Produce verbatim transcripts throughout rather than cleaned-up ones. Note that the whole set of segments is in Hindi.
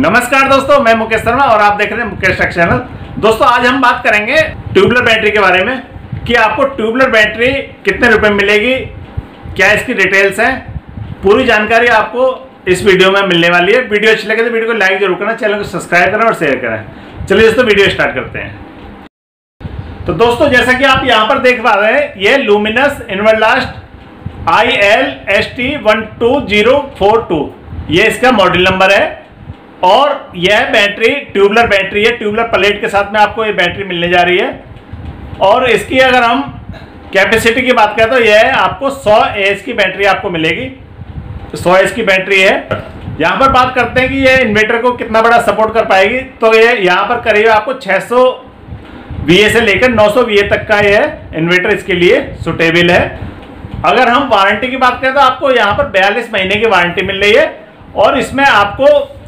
नमस्कार दोस्तों, मैं मुकेश शर्मा और आप देख रहे हैं मुकेश टेक चैनल। दोस्तों आज हम बात करेंगे ट्यूबलर बैटरी के बारे में कि आपको ट्यूबलर बैटरी कितने रुपए में मिलेगी, क्या इसकी डिटेल्स हैं, पूरी जानकारी आपको इस वीडियो में मिलने वाली है। वीडियो अच्छी लगे तो वीडियो को लाइक जरूर करना, चैनल को सब्सक्राइब करें और शेयर करें। चलिए दोस्तों वीडियो स्टार्ट करते हैं। तो दोस्तों जैसा कि आप यहाँ पर देख पा रहे हैं, ये luminous Inverlast I L S T one two zero four two ये इसका मॉडल नंबर है और यह बैटरी ट्यूबलर बैटरी है। ट्यूबलर प्लेट के साथ में आपको ये बैटरी मिलने जा रही है और इसकी अगर हम कैपेसिटी की बात करें तो यह आपको सौ एच की बैटरी आपको मिलेगी। सौ एच की बैटरी है। यहाँ पर बात करते हैं कि ये इन्वर्टर को कितना बड़ा सपोर्ट कर पाएगी, तो ये यहाँ पर करीब आपको छह सौ वी ए से लेकर नौ सौ वी ए तक का यह इन्वर्टर इसके लिए सुटेबल है। अगर हम वारंटी की बात करें तो आपको यहाँ पर बयालीस महीने की वारंटी मिल रही है और इसमें आपको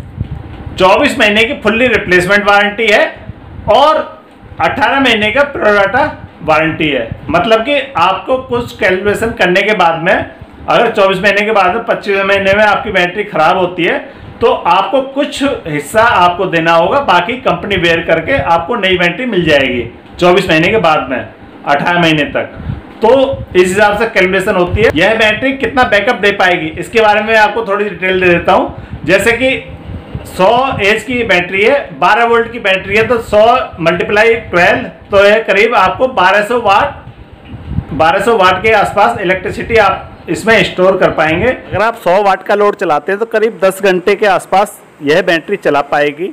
चौबीस महीने की फुल्ली रिप्लेसमेंट वारंटी है और अठारह महीने का प्रोडाटा वारंटी है। मतलब कि आपको कुछ कैलकुलेशन करने के बाद में अगर चौबीस महीने के बाद में पच्चीस महीने में आपकी बैटरी खराब होती है तो आपको कुछ हिस्सा आपको देना होगा, बाकी कंपनी बेयर करके आपको नई बैटरी मिल जाएगी चौबीस महीने के बाद में अठारह महीने तक। तो इस हिसाब से कैलकुलेशन होती है। यह बैटरी कितना बैकअप दे पाएगी इसके बारे में आपको थोड़ी डिटेल दे देता हूं। जैसे कि सौ एच की बैटरी है, बारह वोल्ट की बैटरी है, तो सौ मल्टीप्लाई ट्वेल्व तो यह करीब आपको बारह सौ वाट बारह सौ वाट के आसपास इलेक्ट्रिसिटी आप इसमें स्टोर कर पाएंगे। अगर आप सौ वाट का लोड चलाते हैं तो करीब दस घंटे के आसपास यह बैटरी चला पाएगी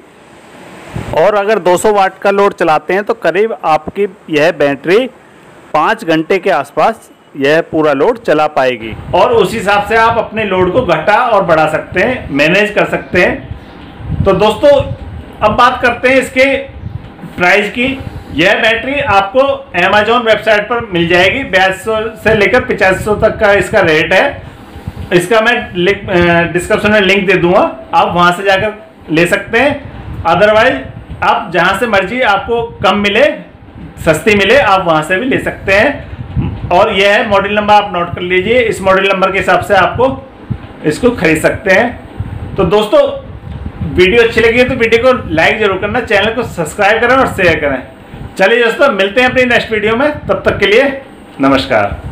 और अगर दो सौ वाट का लोड चलाते हैं तो करीब आपकी यह बैटरी पाँच घंटे के आसपास यह पूरा लोड चला पाएगी और उस हिसाब से आप अपने लोड को घटा और बढ़ा सकते हैं, मैनेज कर सकते हैं। तो दोस्तों अब बात करते हैं इसके प्राइस की। यह बैटरी आपको अमेजॉन वेबसाइट पर मिल जाएगी। बयासी सौ से लेकर पचासी सौ तक का इसका रेट है। इसका मैं डिस्क्रिप्शन में लिंक दे दूंगा, आप वहां से जाकर ले सकते हैं। अदरवाइज आप जहां से मर्जी आपको कम मिले, सस्ती मिले, आप वहां से भी ले सकते हैं। और यह है मॉडल नंबर, आप नोट कर लीजिए। इस मॉडल नंबर के हिसाब से आपको इसको खरीद सकते हैं। तो दोस्तों वीडियो अच्छी लगी तो वीडियो को लाइक जरूर करना, चैनल को सब्सक्राइब करें और शेयर करें। चलिए दोस्तों मिलते हैं अपनी नेक्स्ट वीडियो में, तब तक के लिए नमस्कार।